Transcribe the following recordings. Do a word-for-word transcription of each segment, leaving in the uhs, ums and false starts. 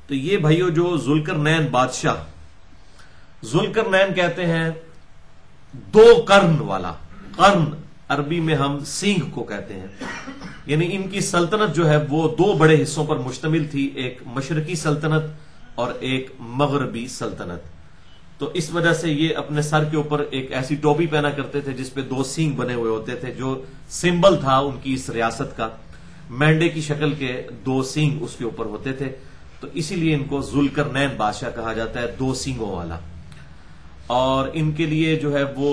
تو یہ بھائیو جو ذوالقرنین بادشاہ، ذوالقرنین کہتے ہیں دو قرن والا، قرن عربی میں ہم سینگ کو کہتے ہیں، یعنی ان کی سلطنت جو ہے وہ دو بڑے حصوں پر مشتمل تھی، ایک مشرقی سلطنت اور ایک مغربی سلطنت۔ تو اس وجہ سے یہ اپنے سر کے اوپر ایک ایسی ٹوپی پہنا کرتے تھے جس پہ دو سینگ بنے ہوئے ہوتے تھے، جو سمبل تھا ان کی اس ریاست کا، مینڈے کی شکل کے دو سینگ اس کے اوپر ہوتے تھے، تو اسی لیے ان کو ذوالقرنین بادشاہ کہا جاتا ہے، دو سینگوں والا۔ اور ان کے لیے جو ہے وہ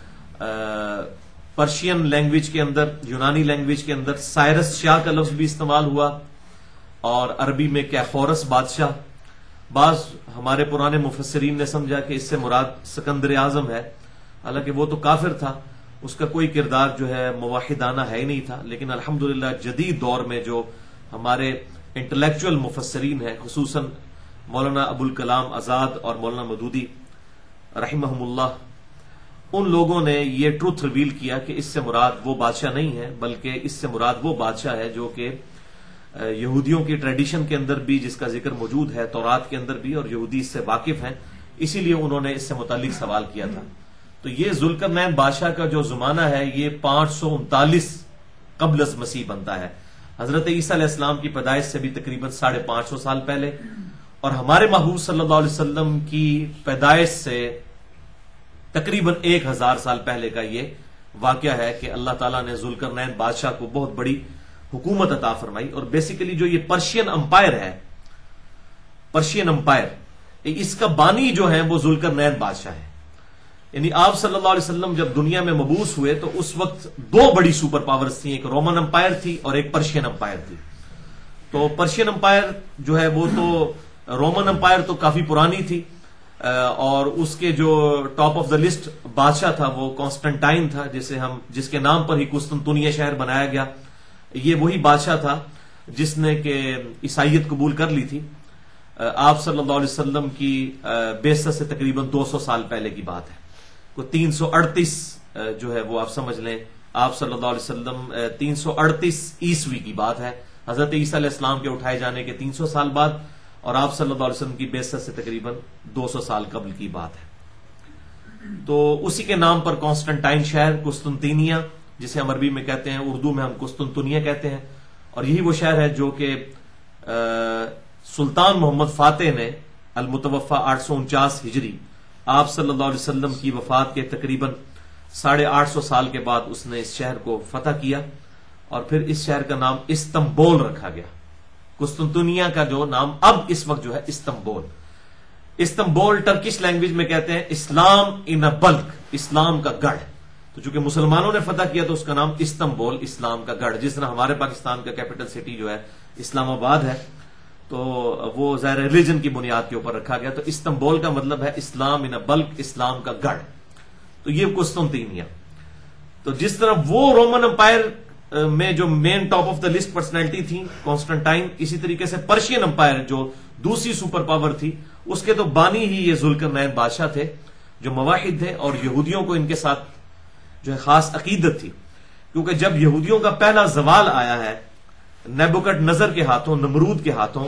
پرشین لینگویج کے اندر، یونانی لینگویج کے اندر سائرس شاہ کا لفظ بھی استعمال ہوا، اور عربی میں کیخورس بادشاہ۔ بعض ہمارے پرانے مفسرین نے سمجھا کہ اس سے مراد سکندر اعظم ہے، حالانکہ وہ تو کافر تھا، اس کا کوئی کردار جو ہے موحدانہ ہے ہی نہیں تھا، لیکن الحمدللہ جدید دور میں جو ہمارے انٹلیکچوئل مفسرین ہیں، خصوصاً مولانا ابوالکلام آزاد اور مولانا مودودی رحمہم اللہ، ان لوگوں نے یہ ٹروتھ ریویل کیا کہ اس سے مراد وہ بادشاہ نہیں ہے، بلکہ اس سے مراد وہ بادشاہ ہے جو کہ یہودیوں کی ٹریڈیشن کے اندر بھی جس کا ذکر موجود ہے، تورات کے اندر بھی، اور یہودی اس سے واقف ہیں، اسی لیے انہوں نے اس سے متعلق سوال کیا تھا۔ تو یہ ذوالقرنین بادشاہ کا جو زمانہ ہے یہ پانچ سو انتالیس قبل از مسیح بنتا ہے، حضرت عیسیٰ علیہ السلام کی پیدائش سے بھی تقریباً ساڑھے پانچ سو سال پہلے، اور ہمارے محبوب صلی اللہ علیہ وسلم کی پیدائش سے تقریباً ایک ہزار سال پہلے کا یہ واقعہ ہے کہ اللہ تعالیٰ نے ذوالقرنین بادشاہ کو بہت بڑی حکومت عطا فرمائی۔ اور بیسیکلی جو یہ پرشین امپائر ہے، پرشین امپائر، اس کا بانی جو ہے وہ ذوالقرنین بادشاہ ہے۔ یعنی آپ صلی اللہ علیہ وسلم جب دنیا میں مبعوث ہوئے تو اس وقت دو بڑی سپر پاورز تھیں، ایک رومن امپائر تھی اور ایک پرشین امپائر تھی۔ تو پرشین امپائر جو ہے وہ تو، رومن امپائر تو کافی پرانی تھی، اور اس کے جو ٹاپ آف دا لسٹ بادشاہ تھا وہ کانسٹنٹائن تھا، جسے ہم جس کے نام پر ہی قسطنطنیہ شہر بنایا گیا۔ یہ وہی بادشاہ تھا جس نے کہ عیسائیت قبول کر لی تھی۔ آپ صلی اللہ علیہ وسلم کی بعثت سے تقریباً دو سو سال پہلے کی بات ہے، کو تین سو اڑتیس جو ہے وہ آپ سمجھ لیں، آپ صلی اللہ علیہ وسلم تین سو اڑتیس عیسوی کی بات ہے، حضرت عیسیٰ علیہ السلام کے اٹھائے جانے کے تین سو سال بعد، اور آپ صلی اللہ علیہ وسلم کی بعثت سے تقریباً دو سو سال قبل کی بات ہے۔ تو اسی کے نام پر کانسٹنٹائن شہر قسطنطینیہ، جسے ہم عربی میں کہتے ہیں، اردو میں ہم قسطنطنیہ کہتے ہیں، اور یہی وہ شہر ہے جو کہ سلطان محمد فاتح نے المتوفا آٹھ سو انچاس ہجری، آپ صلی اللہ علیہ وسلم کی وفات کے تقریباً ساڑھے آٹھ سو سال کے بعد اس نے اس شہر کو فتح کیا، اور پھر اس شہر کا نام استنبول رکھا گیا۔ قسطنطنیہ کا جو نام اب اس وقت جو ہے استنبول، استنبول ٹرکش لینگویج میں کہتے ہیں اسلام ان اے بلک، اسلام کا گڑھ۔ تو چونکہ مسلمانوں نے فتح کیا تو اس کا نام استنبول، اسلام کا گڑھ، جس طرح ہمارے پاکستان کا کیپٹل سٹی جو ہے اسلام آباد ہے، تو وہ ظاہر ریلیجن کی بنیاد کے اوپر رکھا گیا۔ تو استنبول کا مطلب ہے اسلام ان اے بلک، اسلام کا گڑھ۔ تو یہ قسطنطنیہ۔ تو جس طرح وہ رومن امپائر میں جو main top of the list personality تھی کانسٹنٹائن، اسی طریقے سے پرشین امپائر جو دوسری سپر پاور تھی، اس کے تو بانی ہی یہ ذوالقرنین بادشاہ تھے جو مواحد تھے، اور یہودیوں کو ان کے ساتھ جو ہے خاص عقیدت تھی، کیونکہ جب یہودیوں کا پہلا زوال آیا ہے نیبوکڈ نظر کے ہاتھوں، نمرود کے ہاتھوں،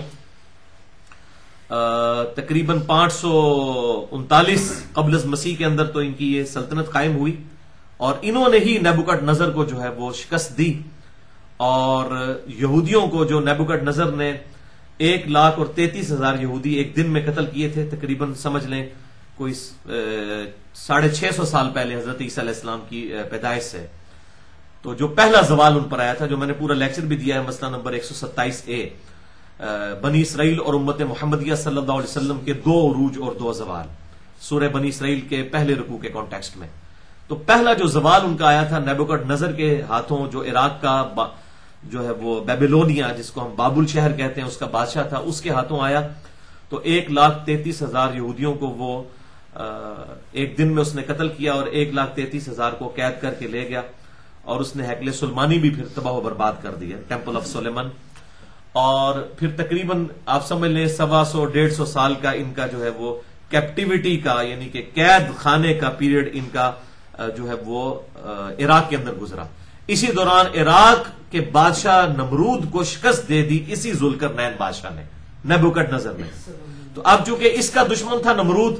تقریباً پانچ سو انتالیس قبل از مسیح کے اندر تو ان کی یہ سلطنت قائم ہوئی، اور انہوں نے ہی نیبوکڈ نظر کو جو ہے وہ شکست دی، اور یہودیوں کو جو نیبوکڈ نظر نے ایک لاکھ اور تینتیس ہزار یہودی ایک دن میں قتل کیے تھے، تقریباً سمجھ لیں کوئی ساڑھے چھ سو سال پہلے حضرت عیسیٰ علیہ السلام کی پیدائش سے۔ تو جو پہلا زوال ان پر آیا تھا، جو میں نے پورا لیکچر بھی دیا ہے، مسئلہ نمبر ایک سو ستائیس اے، بنی اسرائیل اور امت محمدیہ صلی اللہ علیہ وسلم کے دو عروج اور دو زوال، سورہ بنی اسرائیل کے پہلے رکوع کے کانٹیکسٹ میں۔ تو پہلا جو زوال ان کا آیا تھا نیبوکڈ نظر کے ہاتھوں، جو عراق کا جو ہے وہ بیبیلونیا، جس کو ہم بابل شہر کہتے ہیں، اس کا بادشاہ تھا، اس کے ہاتھوں آیا، تو ایک لاکھ تینتیس ہزار یہودیوں کو وہ ایک دن میں اس نے قتل کیا، اور ایک لاکھ تینتیس ہزار کو قید کر کے لے گیا، اور اس نے ہیکل سلیمانی بھی پھر تباہ و برباد کر دیا، ٹیمپل آف سلیمان۔ اور پھر تقریباً آپ سمجھ لیں سوا سو ڈیڑھ سو سال کا ان کا جو ہے وہ کیپٹیوٹی کا، یعنی کہ قید خانے کا پیریڈ ان کا جو ہے وہ عراق کے اندر گزرا۔ اسی دوران عراق کے بادشاہ نمرود کو شکست دے دی اسی ذوالقرنین بادشاہ نے، नेबुकदनेस्सर ने। तो अब चूंकि इसका दुश्मन था नमरूद,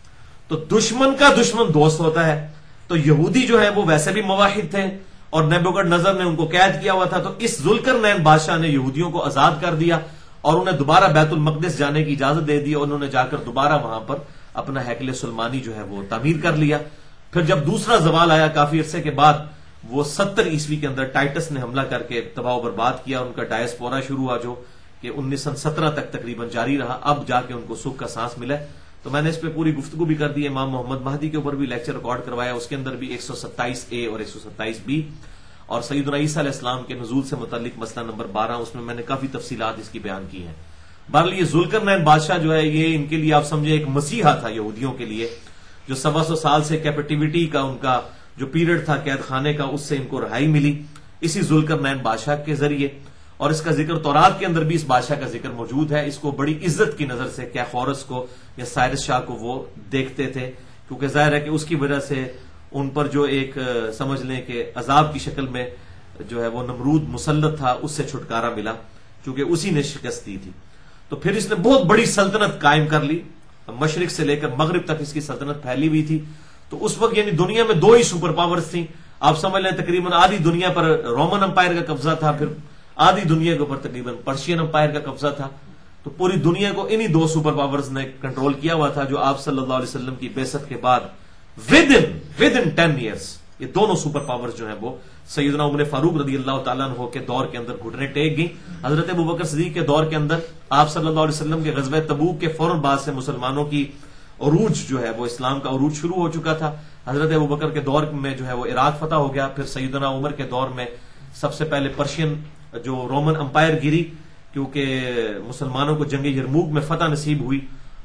तो दुश्मन का दुश्मन दोस्त होता है, तो यहूदी जो है वो वैसे भी मुवाहिद थे और नेबुकदनेस्सर ने उनको कैद किया हुआ था। तो इस जुल्करनैन बादशाह ने यहूदियों को आजाद कर दिया और उन्हें दोबारा बैतुल मकदिस जाने की इजाजत दे दी और उन्होंने जाकर दोबारा वहां पर अपना हैकले सुलमानी जो है वो तामीर कर लिया। फिर जब दूसरा जवाल आया काफी अरसे के बाद, वो सत्तर ईस्वी के अंदर टाइटस ने हमला करके तबाह बर्बाद किया, उनका डायस्पोरा शुरू हुआ जो कि उन्नीस सौ सत्रह तक तकरीबन जारी रहा। अब जाके उनको सुख का सांस मिला। तो मैंने इस पे पूरी गुफ्तगू भी कर दी है, इमाम मोहम्मद महदी के ऊपर भी लेक्चर रिकॉर्ड करवाया, उसके अंदर भी एक सौ सत्ताईस ए और एक सौ सत्ताईस बी और सैयदना ईसा अलैहिस्सलाम के नुज़ूल से मुतल्लिक मसला नंबर बारह, उसमें मैंने काफी तफसीलात इसकी बयान की है। बहरहाल ये जुल्करनैन बादशाह जो है ये इनके लिए आप समझे एक मसीहा था यहूदियों के लिए, जो सवा सौ साल से कैपेटिविटी का उनका जो पीरियड था कैद खाने का, उससे इनको रहाई मिली इसी जुल्करनैन बादशाह के जरिए। और इसका जिक्र तौरात के अंदर भी इस बादशाह का जिक्र मौजूद है। इसको बड़ी इज्जत की नजर से कैखोरस को या साइरस शाह को वो देखते थे, क्योंकि जाहिर है कि उसकी वजह से उन पर जो एक समझ लें कि अजाब की शक्ल में जो है वो नमरूद मुसल्लत था, उससे छुटकारा मिला, क्योंकि उसी ने शिकस्त दी थी। तो फिर इसने बहुत बड़ी सल्तनत कायम कर ली, मशरिक से लेकर मगरिब तक इसकी सल्तनत फैली हुई थी। तो उस वक्त यानी दुनिया में दो ही सुपर पावर्स थी, आप समझ लें तकरीबन आधी दुनिया पर रोमन अंपायर का कब्जा था, फिर आधी दुनिया के ऊपर तकरीबन पर्शियन अंपायर का कब्जा था। तो पूरी दुनिया को इन्हीं दो सुपर पावर्स ने कंट्रोल किया हुआ था, जो आप सल्लल्लाहु अलैहि वसल्लम की बेसत के बाद within within ten years ये दोनों सुपर पावर्स जो है वो सैयदना उमर फारूक रदी अल्लाह तआला अन्हु के दौर के अंदर घुटने टेक गई। हजरत अबू बकर सिद्दीक के दौर के अंदर आप सल्लल्लाहु अलैहि वसल्लम के गज़वे तबूक के फौरन बाद से मुसलमानों की उरूज जो है वो इस्लाम का उरूज शुरू हो चुका था। हजरत अबू बकर के दौर में जो है वो इराक फतह हो गया, फिर सैयदना उमर के दौर में सबसे पहले पर्शियन जो रोमन अंपायर गिरी, क्योंकि मुसलमानों को जंग यरमूक में फतह नसीब हुई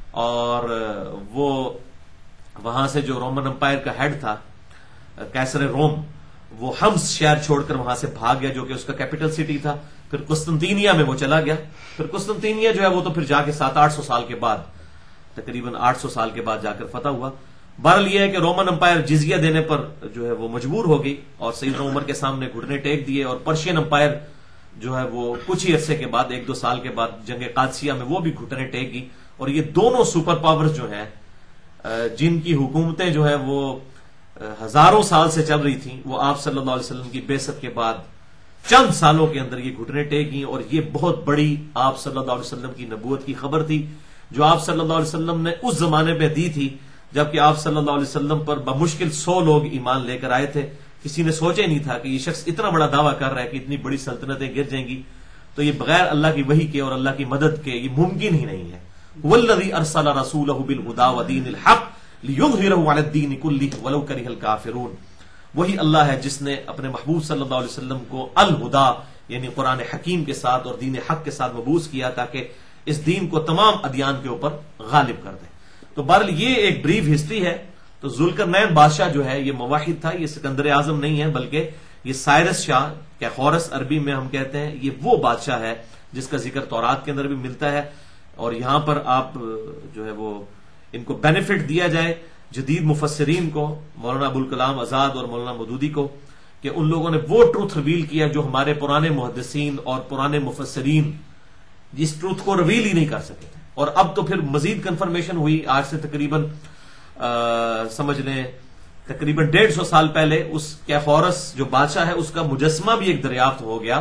और वो वहां से जो रोमन अंपायर का हेड था कैसर रोम, वो हम्स शहर छोड़कर वहां से भाग गया, जो कि उसका कैपिटल सिटी था। फिर कुस्तुनतीनिया में वो चला गया, फिर कुस्तुनतीनिया जो है वो तो फिर जाके सात आठ सौ साल के बाद, तकरीबन आठ सौ साल के बाद जाकर फतह हुआ। बहरहाल यह है कि रोमन अंपायर जिजिया देने पर जो है वो मजबूर हो गई और सैयदना उमर के सामने घुटने टेक दिए, और पर्शियन अंपायर जो है वो कुछ ही अरसे के बाद, एक दो साल के बाद जंग कादसिया में वो भी घुटने टेक गई। और ये दोनों सुपर पावर्स जो हैं, जिनकी हुकूमतें जो है वो हजारों साल से चल रही थी, वो आप सल्लल्लाहु अलैहि वसल्लम की बेसत के बाद चंद सालों के अंदर ये घुटने टेक गई। और ये बहुत बड़ी आप सल्लल्लाहु अलैहि वसल्लम की नबूवत की खबर थी, जो आप सल्लल्लाहु अलैहि वसल्लम ने उस जमाने में दी थी जबकि आप सल्लल्लाहु अलैहि वसल्लम पर बमुश्किल सौ लोग ईमान लेकर आए थे। किसी ने सोचा ही नहीं था कि ये शख्स इतना बड़ा दावा कर रहा है कि इतनी बड़ी सल्तनतें गिर जाएंगी। तो ये बगैर अल्लाह की वही के और अल्लाह की मदद के ये मुमकिन ही नहीं है। वल्लज़ी अरसला रसूलहु बिल हुदा व दीनिल हक़ लियुज़हिरहु अला दीनि कुल्लिहि वलौ करिहल काफ़िरून। वही अल्लाह है जिसने अपने महबूब सल्लल्लाहु अलैहि वसल्लम को अल हुदा यानी कुरान हकीम के साथ और दीन हक के साथ मबूस किया, ताकि इस दीन को तमाम अदियान के ऊपर गालिब कर दे। तो बहरहाल ये एक ब्रीफ हिस्ट्री है। तो जुल्करनैन बादशाह जो है ये मुवाहिद था, ये सिकंदर आजम नहीं है, बल्कि ये साइरस शाह, कैखोरस अरबी में हम कहते हैं, ये वो बादशाह है जिसका जिक्र तौरात के अंदर भी मिलता है। और यहां पर आप जो है वो इनको बेनिफिट दिया जाए जदीद मुफस्सिरीन को, मौलाना अबुल कलाम आजाद और मौलाना मौदूदी को, कि उन लोगों ने वो ट्रूथ रिवील किया जो हमारे पुराने मुहद्दिसीन और पुराने मुफस्सिरीन इस ट्रूथ को रिवील ही नहीं कर सके थे। और अब तो फिर मजीद कंफर्मेशन हुई, आज से तकरीबन आ, समझ लें तकरीबन डेढ़ सौ साल पहले उस कैखोरस जो बादशाह है उसका मुजस्मा भी एक दरियाफ्त हो गया,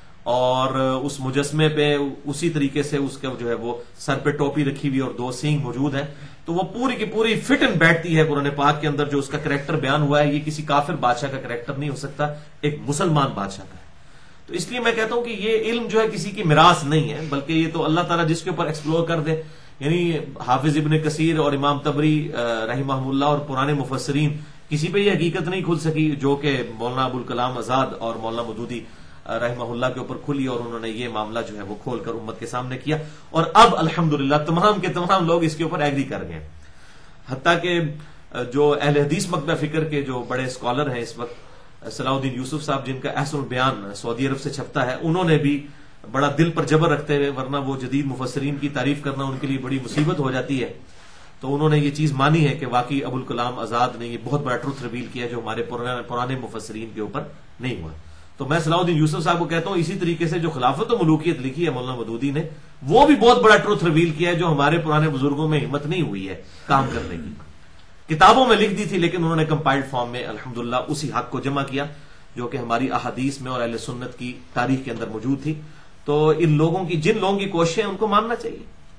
और उस मुजस्मे पे उसी तरीके से उसका जो है वो सर पे टोपी रखी हुई और दो सींग मौजूद है। तो वो पूरी की पूरी फिट एंड बैठती है कुरान पाक के अंदर। जो उसका कैरेक्टर बयान हुआ है ये किसी काफिर बादशाह का कैरेक्टर नहीं हो सकता, एक मुसलमान बादशाह का है। तो इसलिए मैं कहता हूं कि ये इल्म जो है किसी की मिरास नहीं है, बल्कि ये तो अल्लाह ताला जिसके ऊपर एक्सप्लोर कर दे, यानी हाफिज इब्न कसीर और इमाम तबरी रहिमहुल्लाह और पुराने मुफस्सिरीन, किसी पे ये हकीकत नहीं खुल सकी जो कि मौलाना अबुल कलाम आजाद और मौलाना मौदूदी रहमहुल्लाह के ऊपर खुली, और उन्होंने ये मामला जो है वो खोलकर उम्मत के सामने किया। और अब अल्हम्दुलिल्लाह तमाम के तमाम लोग इसके ऊपर एग्री कर गए। हत्ता के जो अहले हदीस मकतब फिक्र के जो बड़े स्कॉलर हैं इस वक्त, सलाउद्दीन यूसुफ साहब जिनका अहसनुल बयान सऊदी अरब से छपता है, उन्होंने भी बड़ा दिल पर जबर रखते हुए, वरना वो जदीद मुफस्सिरीन की तारीफ करना उनके लिए बड़ी मुसीबत हो जाती है, तो उन्होंने ये चीज मानी है कि वाकई अबुल कलाम आजाद ने ये बहुत बड़ा ट्रुथ रिवील किया जो हमारे पुराने पुराने मुफस्सिरीन के ऊपर नहीं हुआ। تو میں صلاح الدین یوسف صاحب کو کہتا ہوں اسی طریقے سے جو خلافت و ملوکیت لکھی ہے مولانا مودودی نے، وہ بھی بہت بڑا ٹروتھ ریویل کیا ہے جو ہمارے پرانے بزرگوں میں ہمت نہیں ہوئی ہے کام کرنے کی۔ کتابوں میں لکھ دی تھی لیکن انہوں نے کمپائلڈ فارم میں الحمدللہ اسی حق کو جمع کیا جو کہ ہماری احادیث میں اور اہل سنت کی تاریخ کے اندر موجود تھی۔ تو ان لوگوں کی جن لوگوں کی کوششیں ان کو ماننا چاہیے۔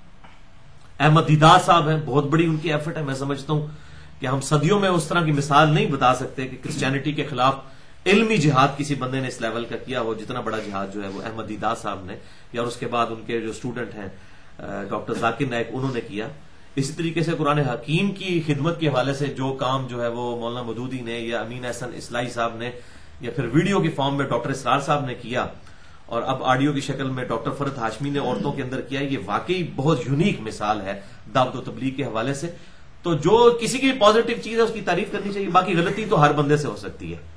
احمد دیدار صاحب ہیں، بہت بڑی ان کی ایفرٹ ہے، میں سمجھتا ہوں کہ ہم صدیوں میں اس طرح کی مثال نہیں بتا سکتے کہ کرسچینٹی کے خلاف علمی جہاد کسی بندے نے اس لیول کا کیا ہو جتنا بڑا جہاد جو ہے وہ احمد دیدار صاحب نے یا اس کے بعد ان کے جو اسٹوڈنٹ ہیں ڈاکٹر ذاکر نائک انہوں نے کیا۔ اسی طریقے سے قرآن حکیم کی خدمت کے حوالے سے جو کام جو ہے وہ مولانا مودودی نے یا امین احسن اصلاحی صاحب نے یا پھر ویڈیو کی فارم میں ڈاکٹر اسرار صاحب نے کیا اور اب آڈیو کی شکل میں ڈاکٹر فرد ہاشمی نے عورتوں کے اندر کیا، یہ واقعی بہت یونیک مثال ہے دعوت و تبلیغ کے حوالے سے۔ تو جو کسی کی پازیٹو چیز ہے اس کی تعریف کرنی چاہیے، باقی غلطی تو ہر بندے سے ہو سکتی ہے،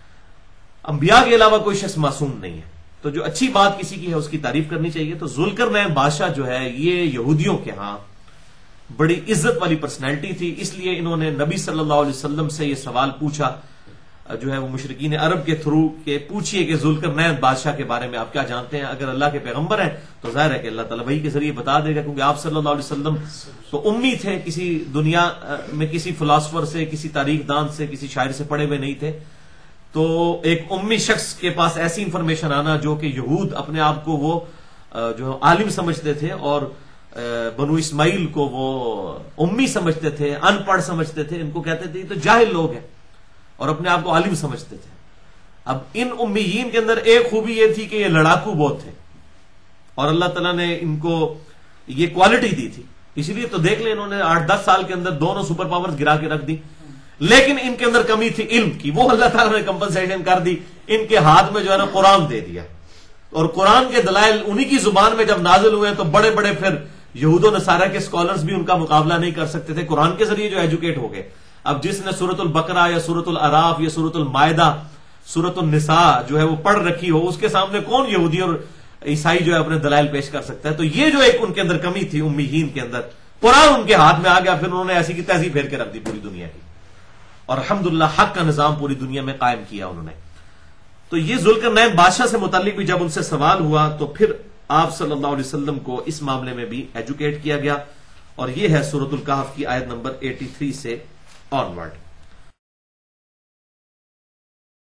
انبیاء کے علاوہ کوئی شخص معصوم نہیں ہے، تو جو اچھی بات کسی کی ہے اس کی تعریف کرنی چاہیے۔ تو ذوالقرنین بادشاہ جو ہے یہ یہودیوں کے ہاں بڑی عزت والی پرسنالٹی تھی، اس لیے انہوں نے نبی صلی اللہ علیہ وسلم سے یہ سوال پوچھا جو ہے وہ مشرکین عرب کے تھرو کہ پوچھئے کہ ذوالقرنین بادشاہ کے بارے میں آپ کیا جانتے ہیں، اگر اللہ کے پیغمبر ہیں تو ظاہر ہے کہ اللہ تعالیٰ وحی کے ذریعے بتا دے گا، کیونکہ آپ صلی اللہ علیہ وسلم تو امی تھے، کسی دنیا میں کسی فلاسفر سے کسی تاریخ دان سے کسی شاعر سے پڑھے ہوئے نہیں تھے۔ تو ایک امی شخص کے پاس ایسی انفارمیشن آنا جو کہ یہود اپنے آپ کو وہ جو عالم سمجھتے تھے اور بنو اسماعیل کو وہ امی سمجھتے تھے، ان پڑھ سمجھتے تھے، ان کو کہتے تھے یہ تو جاہل لوگ ہیں اور اپنے آپ کو عالم سمجھتے تھے۔ اب ان امیین کے اندر ایک خوبی یہ تھی کہ یہ لڑاکو بہت تھے اور اللہ تعالیٰ نے ان کو یہ کوالٹی دی تھی، اس لیے تو دیکھ لیں انہوں نے آٹھ دس سال کے اندر دونوں سپر پاورز گرا کے رکھ دی، لیکن ان کے اندر کمی تھی علم کی، وہ اللہ تعالیٰ نے کمپنسیشن کر دی، ان کے ہاتھ میں جو ہے نا قرآن دے دیا، اور قرآن کے دلائل انہی کی زبان میں جب نازل ہوئے تو بڑے بڑے پھر یہود و نصارہ کے اسکالرز بھی ان کا مقابلہ نہیں کر سکتے تھے، قرآن کے ذریعے جو ایجوکیٹ ہو گئے۔ اب جس نے سورۃ البقرہ یا سورۃ الاعراف یا سورۃ المائدہ سورۃ النساء جو ہے وہ پڑھ رکھی ہو، اس کے سامنے کون یہودی اور عیسائی جو ہے اپنے دلائل پیش کر سکتا ہے؟ تو یہ جو ایک ان کے اندر کمی تھی امیین کے اندر، قرآن ان کے ہاتھ میں آ گیا، پھر انہوں نے ایسی کی تیسی پھیر کے رکھ دی پوری دنیا کی، اور الحمدللہ حق کا نظام پوری دنیا میں قائم کیا انہوں نے۔ تو یہ ذوالقرنین بادشاہ سے متعلق بھی جب ان سے سوال ہوا تو پھر آپ صلی اللہ علیہ وسلم کو اس معاملے میں بھی ایجوکیٹ کیا گیا، اور یہ ہے سورۃ الکہف کی آیت نمبر اٹھاسی سے آن ورڈ۔